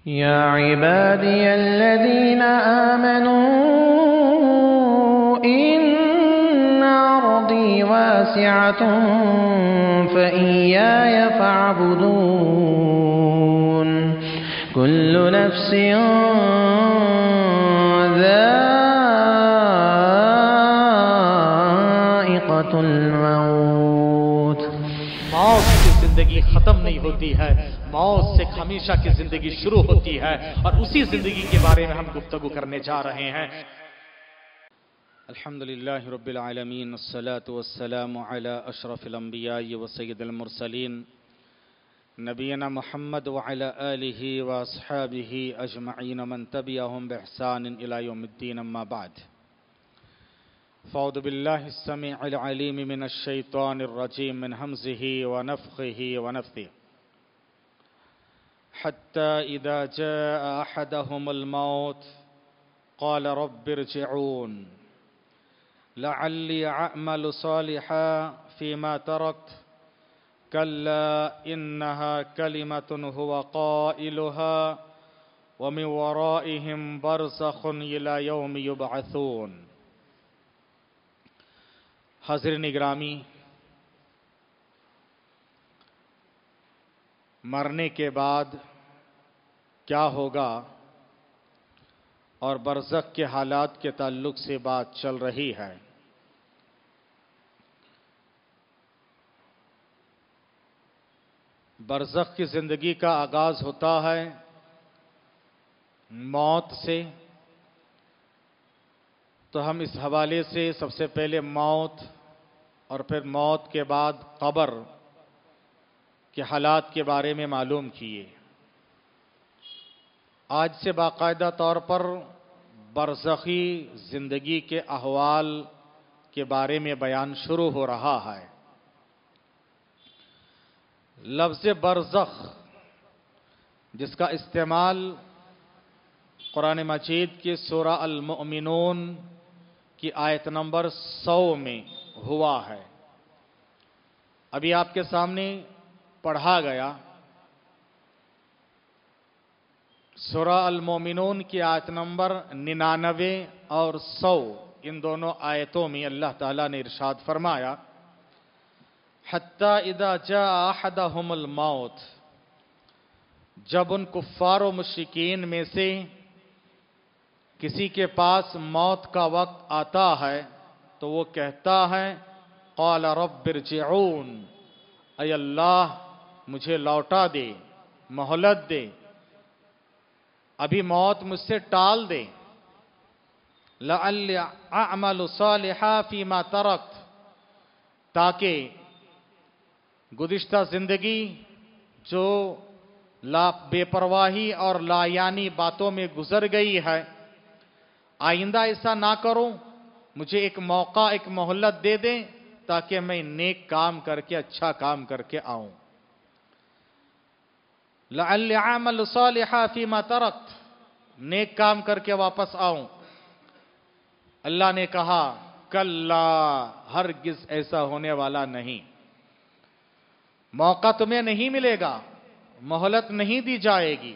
يا عبادي الذين آمنوا إن أرضي واسعة فإياي فاعبدون كل نفس ذائقة الموت. موت کی زندگی ختم نہیں ہوتی ہے، موت سے ہمیشہ کی زندگی شروع ہوتی ہے، اور اسی زندگی کے بارے میں ہم گفتگو کرنے جا رہے ہیں۔ الحمدللہ رب العالمین، الصلاة والسلام علی اشرف الانبیاء وسید المرسلین، نبینا محمد وعلی آلہ واصحابہ اجمعین من تبعہم بإحسان الی یوم الدین، اما بعد، فاعوذ باللہ السمیع العلیم من الشیطان الرجیم من ہمزہ ونفخہ ونفثہ، حتی اذا جاء احدہم الموت قال رب ارجعون لعلی اعمل صالحا فیما ترکت کلا انہا کلمۃ هو قائلها ومن ورائہم برزخ الی یوم یبعثون۔ حاضرین گرامی، مرنے کے بعد کیا ہوگا اور برزخ کے حالات کے تعلق سے بات چل رہی ہے۔ برزخ کی زندگی کا آغاز ہوتا ہے موت سے، تو ہم اس حوالے سے سب سے پہلے موت اور پھر موت کے بعد قبر کے حالات کے بارے میں معلوم کیے۔ آج سے باقاعدہ طور پر برزخی زندگی کے احوال کے بارے میں بیان شروع ہو رہا ہے۔ لفظ برزخ جس کا استعمال قرآن مجید کی سورہ المؤمنون کی آیت نمبر 100 میں ہوا ہے، ابھی آپ کے سامنے پڑھا گیا۔ سورہ المؤمنون کی آیت نمبر 99 اور 100، ان دونوں آیتوں میں اللہ تعالیٰ نے ارشاد فرمایا، حتی اذا جاء احدہم الموت، جب ان کفار و مشرکین میں سے کسی کے پاس موت کا وقت آتا ہے تو وہ کہتا ہے قال رب ارجعون، اے اللہ مجھے لوٹا دے، مہلت دے، ابھی موت مجھ سے ٹال دے، لعلی اعمل صالحا فیما ترکت، تاکہ گزشتہ زندگی جو بے پرواہی اور لا یعنی باتوں میں گزر گئی ہے، آئندہ ایسا نہ کروں، مجھے ایک موقع، ایک مہلت دے دیں تاکہ میں نیک کام کر کے، اچھا کام کر کے آؤں۔ لعلی اعمل صالحا فیما ترکت، نیک کام کر کے واپس آؤں۔ اللہ نے کہا کلا، ہرگز ایسا ہونے والا نہیں، موقع تمہیں نہیں ملے گا، مہلت نہیں دی جائے گی۔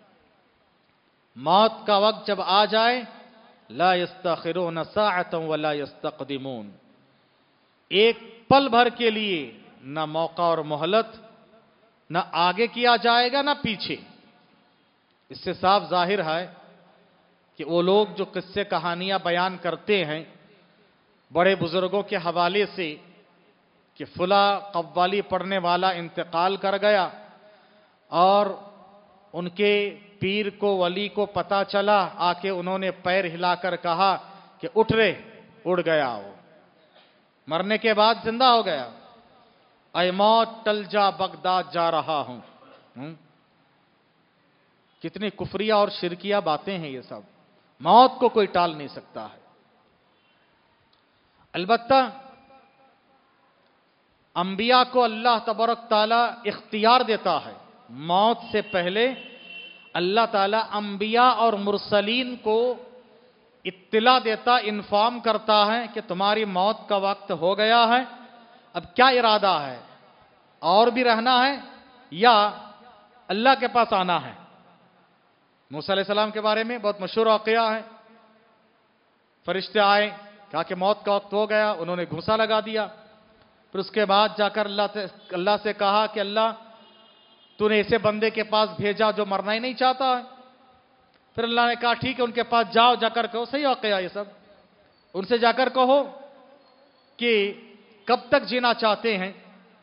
موت کا وقت جب آ جائے، لا یستاخرون ساعۃ ولا یستقدمون، ایک پل بھر کے لیے نہ موقع اور مہلت، نہ آگے کیا جائے گا نہ پیچھے۔ اس سے صاف ظاہر ہے کہ وہ لوگ جو قصے کہانیاں بیان کرتے ہیں بڑے بزرگوں کے حوالے سے کہ فلاں قوالی پڑھنے والا انتقال کر گیا اور ان کے پیر کو، ولی کو پتا چلا، آ کے انہوں نے پیر ہلا کر کہا کہ اٹھ رے، اڑ گیا، وہ مرنے کے بعد زندہ ہو گیا۔ اے موت ٹل جا، بغداد جا رہا ہوں۔ کتنی کفریہ اور شرکیہ باتیں ہیں یہ سب، موت کو کوئی ٹال نہیں سکتا ہے۔ البتہ انبیاء کو اللہ تبارک تعالیٰ اختیار دیتا ہے، موت سے پہلے اللہ تعالیٰ انبیاء اور مرسلین کو اطلاع دیتا، انفارم کرتا ہے کہ تمہاری موت کا وقت ہو گیا ہے، اب کیا ارادہ ہے، اور بھی رہنا ہے یا اللہ کے پاس آنا ہے؟ موسیٰ علیہ السلام کے بارے میں بہت مشہور واقعہ ہے. فرشتے آئے, کہا کہ موت کا وقت ہو گیا, انہوں نے گھونسا لگا دیا. پھر اس کے بعد جا کر اللہ سے کہا کہ اللہ تو نے ایسے بندے کے پاس بھیجا جو مرنا ہی نہیں چاہتا ہے. پھر اللہ نے کہا ٹھیک ہے, ان کے پاس جاؤ, جا کر کہو, صحیح واقعہ یہ سب, ان سے جا کر کہو کہ کب تک جینا چاہتے ہیں,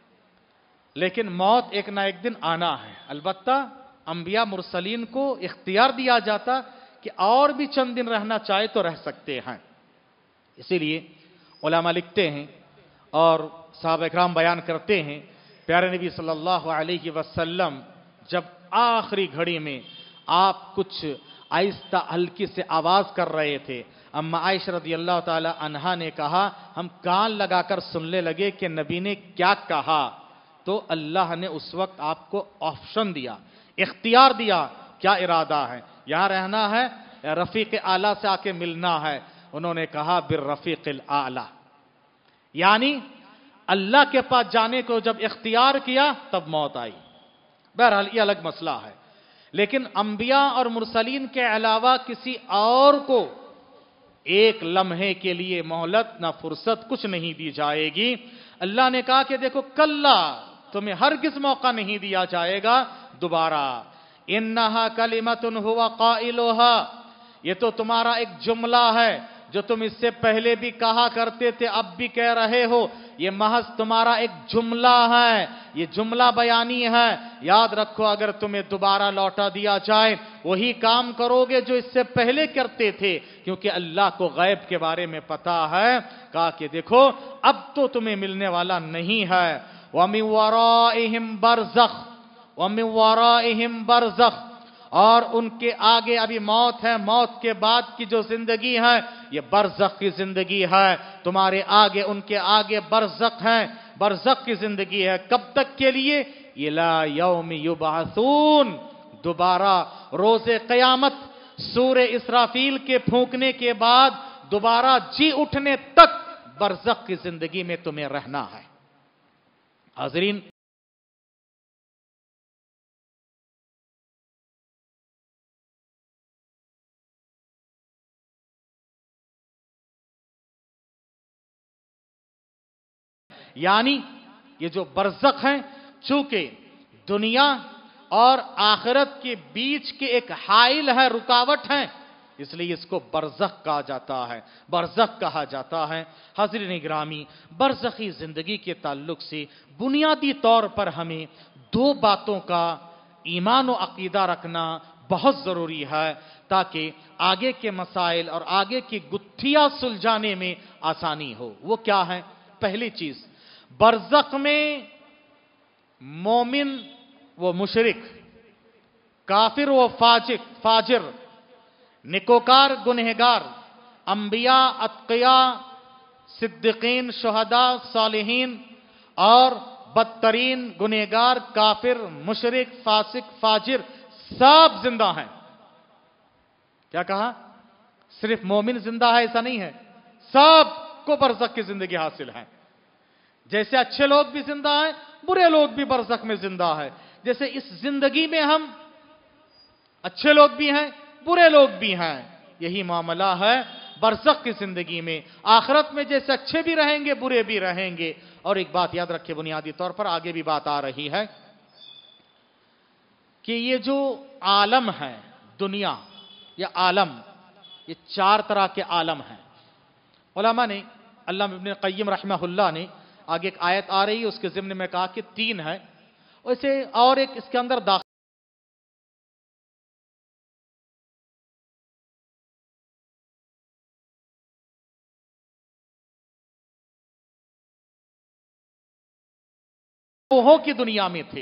لیکن موت ایک نہ ایک دن آنا ہے. البتہ انبیاء مرسلین کو اختیار دیا جاتا کہ اور بھی چند دن رہنا چاہے تو رہ سکتے ہیں. اسی لیے علماء لکھتے ہیں اور صحابہ اکرام بیان کرتے ہیں, پیارے نبی صلی اللہ علیہ وسلم جب آخری گھڑی میں آپ کچھ آہستہ ہلکی سے آواز کر رہے تھے, اما عائشہ رضی اللہ تعالی عنہا نے کہا ہم کان لگا کر سننے لگے کہ نبی نے کیا کہا. تو اللہ نے اس وقت آپ کو آپشن دیا, اختیار دیا, کیا ارادہ ہے, یہاں رہنا ہے یا رفیق اعلیٰ سے آ کے ملنا ہے. انہوں نے کہا بالرفیق الاعلیٰ, یعنی اللہ کے پاس جانے کو جب اختیار کیا تب موت آئی. بہرحال یہ الگ مسئلہ ہے, لیکن انبیاء اور مرسلین کے علاوہ کسی اور کو ایک لمحے کے لیے مہلت نہ فرصت کچھ نہیں دی جائے گی. اللہ نے کہا کہ دیکھو کلا, تمہیں ہرگز موقع نہیں دیا جائے گا دوبارہ. انہا کلمۃ ہوا قائلھا, یہ تو تمہارا ایک جملہ ہے جو تم اس سے پہلے بھی کہا کرتے تھے, اب بھی کہہ رہے ہو. یہ محض تمہارا ایک جملہ ہے, یہ جملہ بیانی ہے. یاد رکھو اگر تمہیں دوبارہ لوٹا دیا جائے وہی کام کرو گے جو اس سے پہلے کرتے تھے, کیونکہ اللہ کو غیب کے بارے میں پتا ہے. کہا کہ دیکھو اب تو تمہیں ملنے والا نہیں ہے. وَمِن وَرَائِهِمْ بَرْزَخٌ وَمِن وَرَائِهِمْ بَرْزَخٌ, اور ان کے آگے ابھی موت ہے, موت کے بعد کی جو زندگی ہے یہ برزخ کی زندگی ہے. تمہارے آگے, ان کے آگے برزخ ہے, برزخ کی زندگی ہے. کب تک کے لیے؟ اِلَى يَوْمِ يُبْعَثُونَ, دوبارہ روز قیامت, سور اسرافیل کے پھونکنے کے بعد دوبارہ جی اٹھنے تک برزخ کی زندگی میں تمہیں رہنا ہے. حاضرین, یعنی یہ جو برزخ ہیں چونکہ دنیا اور آخرت کے بیچ کے ایک حائل ہے, رکاوٹ ہے, اس لیے اس کو برزخ کہا جاتا ہے, برزخ کہا جاتا ہے. حاضرین گرامی, برزخی زندگی کے تعلق سے بنیادی طور پر ہمیں دو باتوں کا ایمان و عقیدہ رکھنا بہت ضروری ہے تاکہ آگے کے مسائل اور آگے کی گتھیاں سلجھانے میں آسانی ہو. وہ کیا ہے؟ پہلی چیز, برزخ میں مومن و مشرک, کافر و فاجر, نکوکار گنہگار, انبیاء اتقیاء صدیقین شہداء صالحین, اور بدترین گنہگار کافر مشرک فاسق فاجر سب زندہ ہیں. کیا کہا؟ صرف مومن زندہ ہے ایسا نہیں ہے, سب کو برزخ کی زندگی حاصل ہے. جیسے اچھے لوگ بھی زندہ ہیں, برے لوگ بھی برزخ میں زندہ ہے. جیسے اس زندگی میں ہم اچھے لوگ بھی ہیں, برے لوگ بھی ہیں, یہی معاملہ ہے برزخ کی زندگی میں. آخرت میں جیسے اچھے بھی رہیں گے برے بھی رہیں گے. اور ایک بات یاد رکھے بنیادی طور پر, آگے بھی بات آ رہی ہے کہ یہ جو عالم ہے, دنیا یا عالم, یہ چار طرح کے عالم ہیں. علماء نے, علامہ ابن قیم رحمہ اللہ نے, آگے ایک آیت آ رہی ہے اس کے ضمن میں کہا کہ 3 ہے, ویسے اور ایک اس کے اندر داخل روحوں کی دنیا میں تھے.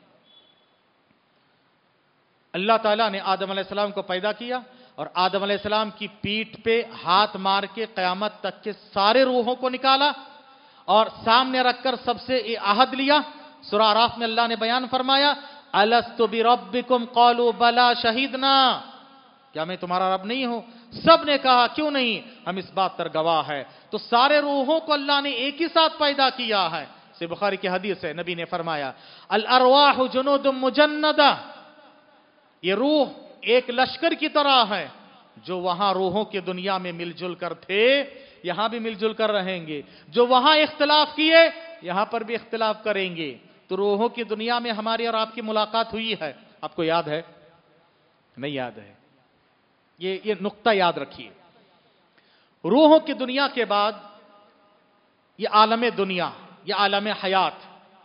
اللہ تعالیٰ نے آدم علیہ السلام کو پیدا کیا اور آدم علیہ السلام کی پیٹھ پہ ہاتھ مار کے قیامت تک کے سارے روحوں کو نکالا اور سامنے رکھ کر سب سے عہد لیا. سورہ اعراف میں اللہ نے بیان فرمایا, الست بربکم قالوا بلا شہیدنا, کیا میں تمہارا رب نہیں ہوں؟ سب نے کہا کیوں نہیں, ہم اس بات پر گواہ ہے. تو سارے روحوں کو اللہ نے ایک ہی ساتھ پیدا کیا ہے. سے بخاری کی حدیث ہے, نبی نے فرمایا الارواح جنود مجندہ, یہ روح ایک لشکر کی طرح ہے، جو وہاں روحوں کی دنیا میں مل جل کر تھے یہاں بھی مل جل کر رہیں گے، جو وہاں اختلاف کیے یہاں پر بھی اختلاف کریں گے۔ تو روحوں کی دنیا میں ہماری اور آپ کی ملاقات ہوئی ہے، آپ کو یاد ہے؟ نہیں یاد ہے؟ یہ نقطہ یاد رکھیے، روحوں کی دنیا کے بعد یہ عالم دنیا، یہ عالم حیات،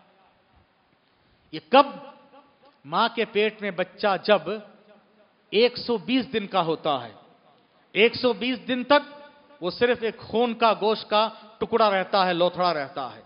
یہ کب؟ ماں کے پیٹ میں بچہ جب 120 دن کا ہوتا ہے، 120 دن تک وہ صرف ایک خون کا گوشت کا ٹکڑا رہتا ہے، لوتھڑا رہتا ہے۔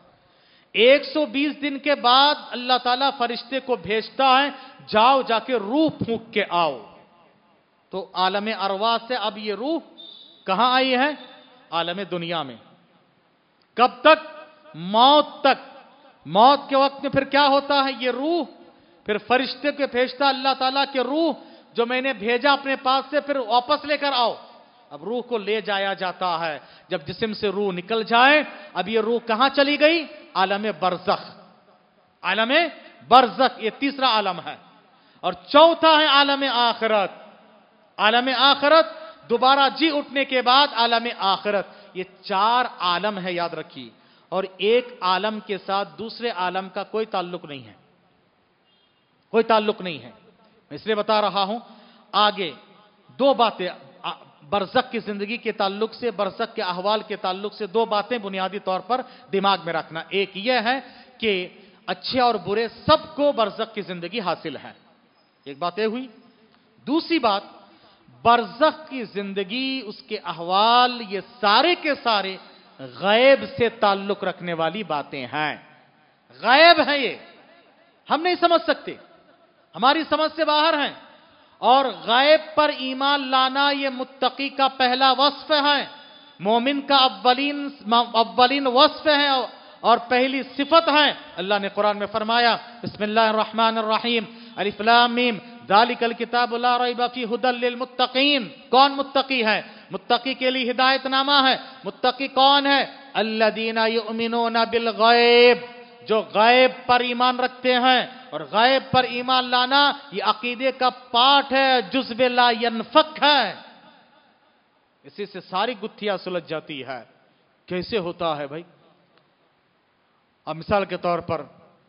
120 دن کے بعد اللہ تعالیٰ فرشتے کو بھیجتا ہے، جاؤ جا کے روح پھونک کے آؤ۔ تو عالم ارواح سے اب یہ روح کہاں آئی ہے؟ عالم دنیا میں۔ کب تک؟ موت تک۔ موت کے وقت میں پھر کیا ہوتا ہے؟ یہ روح پھر فرشتے کے بھیجتا اللہ تعالیٰ کہ روح جو میں نے بھیجا اپنے پاس سے پھر واپس لے کر آؤ۔ اب روح کو لے جایا جاتا ہے، جب جسم سے روح نکل جائے اب یہ روح کہاں چلی گئی؟ عالم برزخ۔ عالم برزخ یہ تیسرا عالم ہے، اور چوتھا ہے عالم آخرت۔ عالم آخرت دوبارہ جی اٹھنے کے بعد عالم آخرت، یہ 4 عالم ہے، یاد رکھیے، اور ایک عالم کے ساتھ دوسرے عالم کا کوئی تعلق نہیں ہے، کوئی تعلق نہیں ہے۔ میں اس لیے بتا رہا ہوں، آگے 2 باتیں برزخ کی زندگی کے تعلق سے، برزخ کے احوال کے تعلق سے 2 باتیں بنیادی طور پر دماغ میں رکھنا۔ ایک یہ ہے کہ اچھے اور برے سب کو برزخ کی زندگی حاصل ہے، ایک بات یہ ہوئی۔ دوسری بات، برزخ کی زندگی، اس کے احوال، یہ سارے کے سارے غیب سے تعلق رکھنے والی باتیں ہیں، غیب ہیں، یہ ہم نہیں سمجھ سکتے، ہماری سمجھ سے باہر ہیں۔ اور غیب پر ایمان لانا یہ متقی کا پہلا وصف ہے، مومن کا اولین وصف ہے اور پہلی صفت ہے۔ اللہ نے قرآن میں فرمایا، بسم اللہ الرحمن الرحیم، الف لام میم، ذالک الکتاب لا ریب فیہ ھدی للمتقین۔ کون متقی ہے؟ متقی کے لیے ہدایت نامہ ہے۔ متقی کون ہے؟ الذین یؤمنون بالغیب، جو غیب پر ایمان رکھتے ہیں، اور غیب پر ایمان لانا یہ عقیدے کا پارٹ ہے، جزو لا ینفک ہے، اسی سے ساری گتھیاں سلجھ جاتی ہے۔ کیسے ہوتا ہے بھائی؟ اب مثال کے طور پر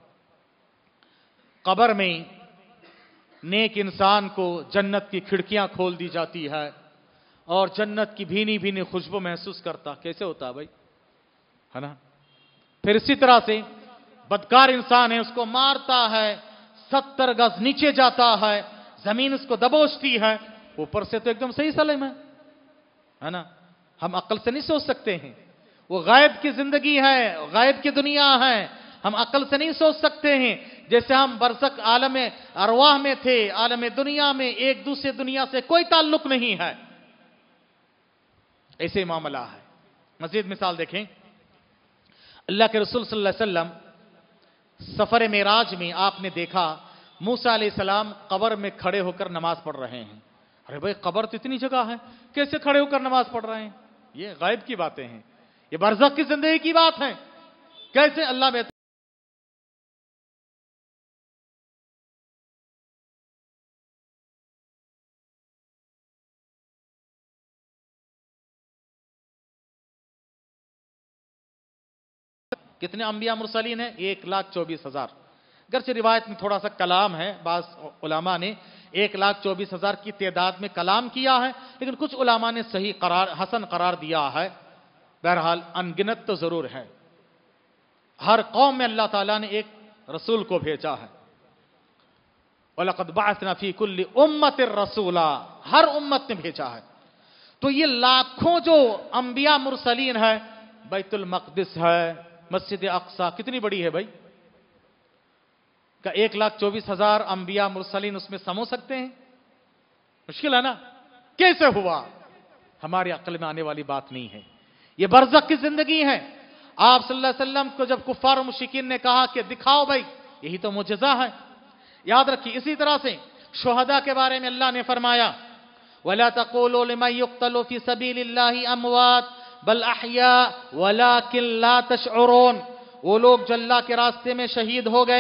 قبر میں نیک انسان کو جنت کی کھڑکیاں کھول دی جاتی ہے اور جنت کی بھینی بھینی خوشبو محسوس کرتا، کیسے ہوتا ہے بھائی؟ ہے نا؟ پھر اسی طرح سے بدکار انسان ہے، اس کو مارتا ہے، 70 گز نیچے جاتا ہے، زمین اس کو دبوچتی ہے، اوپر سے تو ایک دم صحیح سلیم ہے نا؟ ہم عقل سے نہیں سوچ سکتے ہیں، وہ غیب کی زندگی ہے، غیب کی دنیا ہے، ہم عقل سے نہیں سوچ سکتے ہیں۔ جیسے ہم برزخ عالم ارواح میں تھے، عالم دنیا میں ایک دوسرے دنیا سے کوئی تعلق نہیں ہے، ایسے معاملہ ہے۔ مزید مثال دیکھیں، اللہ کے رسول صلی اللہ علیہ وسلم سفر معراج میں آپ نے دیکھا موسیٰ علیہ السلام قبر میں کھڑے ہو کر نماز پڑھ رہے ہیں۔ ارے بھائی، قبر تو اتنی جگہ ہے، کیسے کھڑے ہو کر نماز پڑھ رہے ہیں؟ یہ غیب کی باتیں ہیں، یہ برزخ کی زندگی کی بات ہے۔ کیسے؟ اللہ بہتر۔ کتنے انبیاء مرسلین ہیں؟ 1,24,000۔ اگرچہ روایت میں تھوڑا سا کلام ہے، بعض علماء نے 1,24,000 کی تعداد میں کلام کیا ہے، لیکن کچھ علماء نے صحیح حسن قرار دیا ہے۔ بہرحال انگنت تو ضرور ہے، ہر قوم میں اللہ تعالیٰ نے ایک رسول کو بھیجا ہے۔ وَلَقَدْ بَعَثْنَا فِي كُلِّ أُمَّةٍ رَسُولًا، ہر امت نے بھیجا ہے۔ تو یہ لاکھوں جو انبیاء مرسلین ہے، بیت المقدس ہے، مسجد اقصی کتنی بڑی ہے بھائی؟ کہ 1,24,000 انبیاء مرسلین اس میں سمو سکتے ہیں؟ مشکل ہے نا؟ کیسے ہوا؟ ہماری عقل میں آنے والی بات نہیں ہے، یہ برزخ کی زندگی ہے۔ آپ صلی اللہ علیہ وسلم کو جب کفار و مشرکین نے کہا کہ دکھاؤ بھائی، یہی تو معجزہ ہے، یاد رکھیے۔ اسی طرح سے شہداء کے بارے میں اللہ نے فرمایا، وَلَا تَقُولُوا لِمَن يُقْتَلُ فِي سَبِيلِ اللَّهِ أَمْوَاتٌ بَلْ أَحْيَاءٌ وَلَكِن لَّا تَشْعُرُونَ۔ وہ لوگ جو اللہ کے راستے میں شہید ہو گئے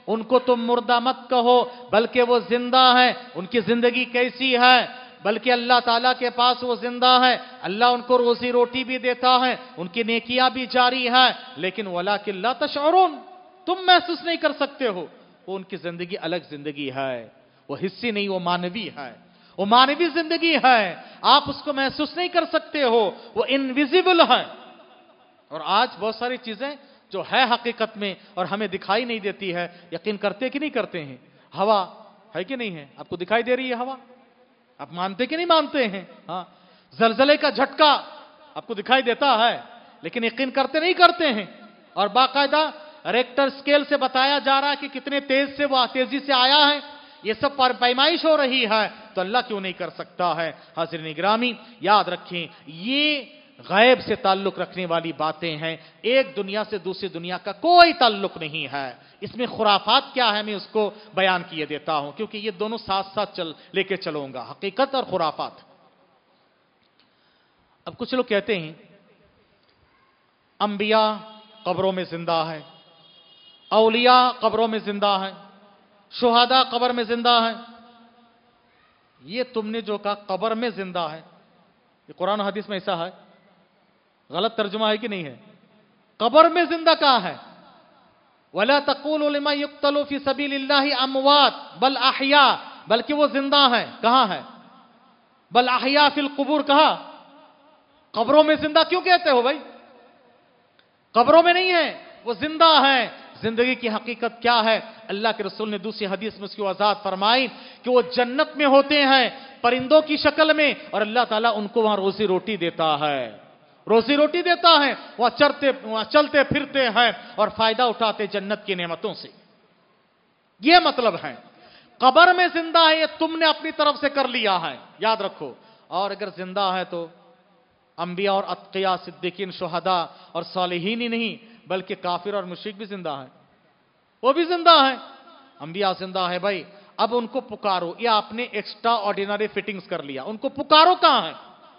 उनको तुम मुर्दा मत कहो, बल्कि वो जिंदा है। उनकी जिंदगी कैसी है? बल्कि अल्लाह ताला के पास वो जिंदा है, अल्लाह उनको रोजी रोटी भी देता है, उनकी नेकियां भी जारी है, लेकिन वलाकिन ला तशऊरून, तुम महसूस नहीं कर सकते हो। वो उनकी जिंदगी अलग जिंदगी है, वो हिस्सी नहीं, वो मानवी है, वो मानवी जिंदगी है, आप उसको महसूस नहीं कर सकते हो, वो इनविजिबल है। और आज बहुत सारी चीजें जो है हकीकत में और हमें दिखाई नहीं देती है, यकीन करते कि नहीं करते हैं? हवा है कि नहीं है? आपको दिखाई दे रही है हवा? आप मानते कि नहीं मानते हैं? हाँ, जलजले का झटका आपको दिखाई देता है, लेकिन यकीन करते नहीं करते हैं। और बाकायदा रेक्टर स्केल से बताया जा रहा है कि कितने तेज से वो तेजी से आया है, ये सब पर पैमाइश हो रही है, तो अल्लाह क्यों नहीं कर सकता है? हाज़िरीन गिरामी, याद रखें, ये गैब से ताल्लुक रखने वाली बातें हैं, एक दुनिया से दूसरी दुनिया का कोई ताल्लुक नहीं है। इसमें खुराफात क्या है मैं उसको बयान किए देता हूं, क्योंकि ये दोनों साथ साथ लेके चलूंगा, हकीकत और खुराफात। अब कुछ लोग कहते हैं अंबिया कब्रों में जिंदा है, औलिया कब्रों में जिंदा है, शुहादा कब्र में जिंदा है। ये तुमने जो कहा कब्र में जिंदा है, ये कुरान हदीस में ऐसा है? गलत तर्जुमा है कि नहीं है? कब्र में जिंदा कहा है? वला तक़ूलू लिमा युक़्तलू फी सबीलिल्लाहि अमवात बल अहया, बल्कि वो जिंदा है। कहां है? बल अहया फिल कुबूर कहा। कब्रों में जिंदा क्यों कहते हो भाई? कब्रों में नहीं है, वो जिंदा है। जिंदगी की हकीकत क्या है? अल्लाह के रसूल ने दूसरी हदीस में उसकी वजाहत फरमाई कि वो जन्नत में होते हैं परिंदों की शक्ल में, और अल्लाह ताला उनको वहां रोजी रोटी देता है, रोजी रोटी देता है, वहां चलते फिरते हैं और फायदा उठाते जन्नत की नेमतों से। यह मतलब है कब्र में जिंदा है, ये तुमने अपनी तरफ से कर लिया है, याद रखो। और अगर जिंदा है तो अंबिया और अत्किया, सिद्दीकीन, शुहदा और सालिहीन ही नहीं, बल्कि काफिर और मुशरिक भी जिंदा है, वो भी जिंदा है। अंबिया जिंदा है भाई, अब उनको पुकारो। ये आपने एक्स्ट्रा ऑर्डिनरी फिटिंग्स कर लिया, उनको पुकारो। कहां है?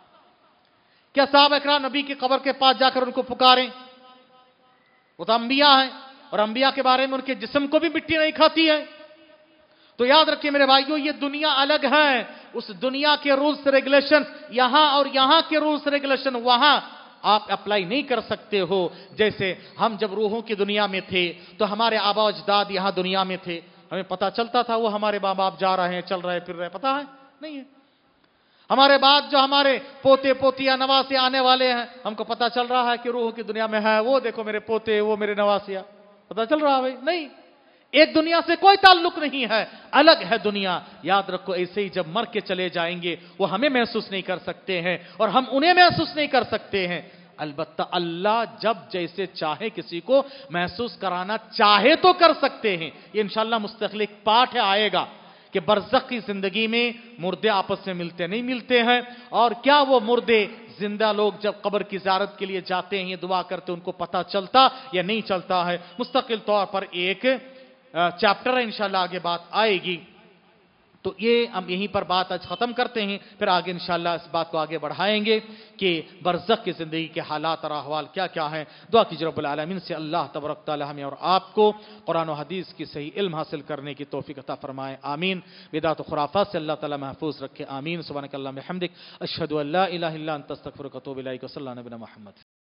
क्या साहब इकराम नबी की कब्र के पास जाकर उनको पुकारें? वो तो अंबिया है, और अंबिया के बारे में उनके जिस्म को भी मिट्टी नहीं खाती है। तो याद रखिए मेरे भाइयों, ये दुनिया अलग है, उस दुनिया के रूल्स रेगुलेशन यहां और यहां के रूल्स रेगुलेशन वहां आप अप्लाई नहीं कर सकते हो। जैसे हम जब रूहों की दुनिया में थे तो हमारे आबा अजदाद यहां दुनिया में थे, हमें पता चलता था वो हमारे मां बाप जा रहे हैं, चल रहे फिर रहे, पता है? नहीं है। हमारे बाद जो हमारे पोते पोतिया नवासे आने वाले हैं, हमको पता चल रहा है कि रूहों की दुनिया में है, वो देखो मेरे पोते, वो मेरे नवासिया, पता चल रहा है भाई? नहीं, एक दुनिया से कोई ताल्लुक नहीं है, अलग है दुनिया। याद रखो, ऐसे ही जब मर के चले जाएंगे वो हमें महसूस नहीं कर सकते हैं और हम उन्हें महसूस नहीं कर सकते हैं। अलबत्ता अल्लाह जब जैसे चाहे किसी को महसूस कराना चाहे तो कर सकते हैं। ये इंशाअल्लाह मुस्तकिल एक पाठ है, आएगा कि बरज़ख की जिंदगी में मुर्दे आपस में मिलते नहीं मिलते हैं, और क्या वो मुर्दे जिंदा लोग जब कब्र की ज़ियारत के लिए जाते हैं, ये दुआ करते, उनको पता चलता या नहीं चलता है। मुस्तकिल तौर पर एक चैप्टर है, इंशाल्लाह आगे बात आएगी। तो ये हम यहीं पर बात आज खत्म करते हैं, फिर आगे इंशाल्लाह इस बात को आगे बढ़ाएंगे कि बरज़ख की जिंदगी के हालात और अहवाल क्या क्या हैं। दुआ कीजिए रब्बुल आलमीन से अल्लाह तबारक तआला हमें और आपको कुरान और हदीस की सही इल्म हासिल करने की तौफीक अता फरमाए, आमीन। बिदअत व खुराफात से अल्लाह ताला महफूज रखे, आमीन। सुब्हानक अल्लाहुम्मा बिहम्दिक, अशहदु अल्ला इलाहा इल्ला अंता अस्तगफिरुका व अतूबु इलैक। सल्लल्लाहु अलैहि व सल्लम।